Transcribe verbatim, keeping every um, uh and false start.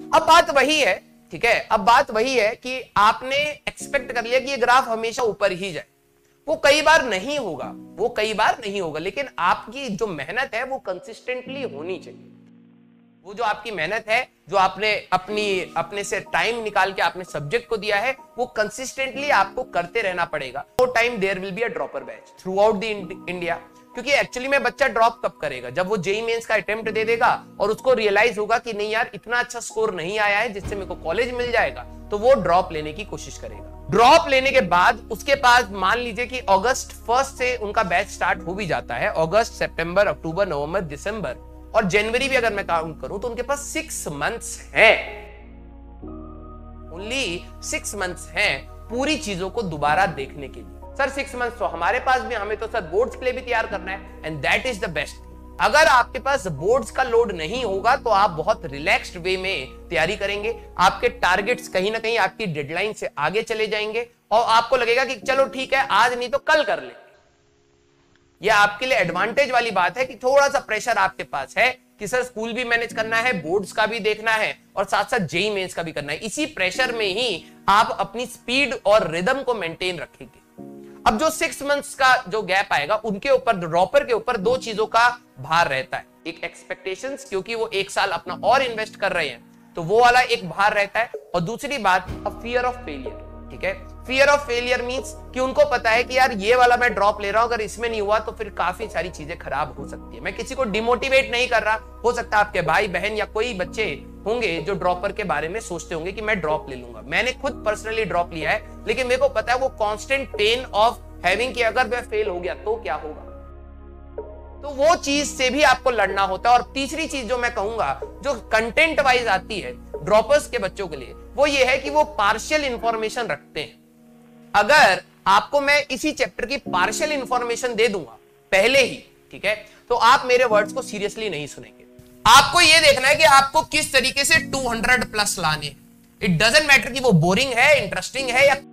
अब बात वही है, ठीक है, अब बात वही है कि आपने एक्सपेक्ट कर लिया कि ये ग्राफ हमेशा ऊपर ही जाए। वो कई बार नहीं होगा, वो कई बार नहीं होगा, लेकिन आपकी जो मेहनत है वो कंसिस्टेंटली होनी चाहिए। वो जो आपकी मेहनत है, जो आपने अपनी अपने से टाइम निकाल के आपने सब्जेक्ट को दिया है, वो कंसिस्टेंटली आपको करते रहना पड़ेगा। वो time there will be a dropper batch throughout the India, क्योंकि एक्चुअली में बच्चा ड्रॉप कब करेगा? जब वो जेईई मेंस का अटेम्प्ट दे देगा और उसको रियलाइज होगा कि नहीं यार इतना अच्छा स्कोर नहीं आया है जिससे मेरे को कॉलेज मिल जाएगा, तो वो ड्रॉप लेने की कोशिश करेगा। ड्रॉप लेने के बाद उसके पास मान लीजिए कि अगस्त फर्स्ट से उनका बैच स्टार्ट हो भी जाता है, अगस्त, सितंबर, अक्टूबर, नवंबर, दिसंबर और जनवरी भी अगर मैं काउंट करूं तो उनके पास सिक्स मंथ्स हैं, ओनली सिक्स मंथ्स हैं पूरी चीजों को दोबारा देखने के लिए। सर सिक्स मंथ्स तो हमारे पास भी, हमें तो सर बोर्ड्स के लिए भी तैयार करना है, and that is the best. अगर आपके पास बोर्ड्स का लोड नहीं होगा तो आप बहुत रिलैक्स्ड वे में तैयारी करेंगे, आपके टारगेट्स कहीं ना कहीं आपकी डेडलाइन से आगे चले जाएंगे और आपको लगेगा कि चलो ठीक है आज नहीं तो कल कर लेंगे। यह आपके लिए एडवांटेज वाली बात है कि थोड़ा सा प्रेशर आपके पास है कि सर स्कूल भी मैनेज करना है, बोर्ड्स का भी देखना है और साथ साथ जेईई मेंस का भी करना है। इसी प्रेशर में ही आप अपनी स्पीड और रिदम को मेंटेन रखेंगे। अब जो सिक्स मंथ्स का जो गैप आएगा उनके ऊपर, ड्रॉपर के ऊपर दो चीजों का भार रहता है। एक एक्सपेक्टेशंस, क्योंकि वो एक साल अपना और इन्वेस्ट कर रहे हैं तो वो वाला एक भार रहता है, और दूसरी बात अ फियर ऑफ फेलियर। ठीक है, फियर ऑफ फेलियर मींस कि उनको पता है कि यार ये वाला मैं ड्रॉप ले रहा हूं, अगर इसमें नहीं हुआ तो फिर काफी सारी चीजें खराब हो सकती है। मैं किसी को डिमोटिवेट नहीं कर रहा, हो सकता है आपके भाई बहन या कोई बच्चे होंगे जो ड्रॉपर के बारे में सोचते होंगे कि मैं ड्रॉप ले लूंगा। मैंने खुद पर्सनली ड्रॉप लिया है, लेकिन मेरे को पता है वो कांस्टेंट पेन ऑफ हैविंग कि अगर मैं फेल हो गया तो क्या होगा, तो वो चीज से भी आपको लड़ना होता है। और तीसरी चीज जो मैं कहूंगा जो कंटेंट वाइज आती है ड्रॉपर्स के बच्चों के लिए, वो ये है कि वो पार्शियल इंफॉर्मेशन रखते हैं। अगर आपको मैं इसी चैप्टर की पार्शियल इंफॉर्मेशन दे दूंगा पहले ही, ठीक है, तो आप मेरे वर्ड्स को सीरियसली नहीं सुनेंगे। आपको यह देखना है कि आपको किस तरीके से टू हंड्रेड प्लस लाने। इट डजंट मैटर कि वो बोरिंग है, इंटरेस्टिंग है या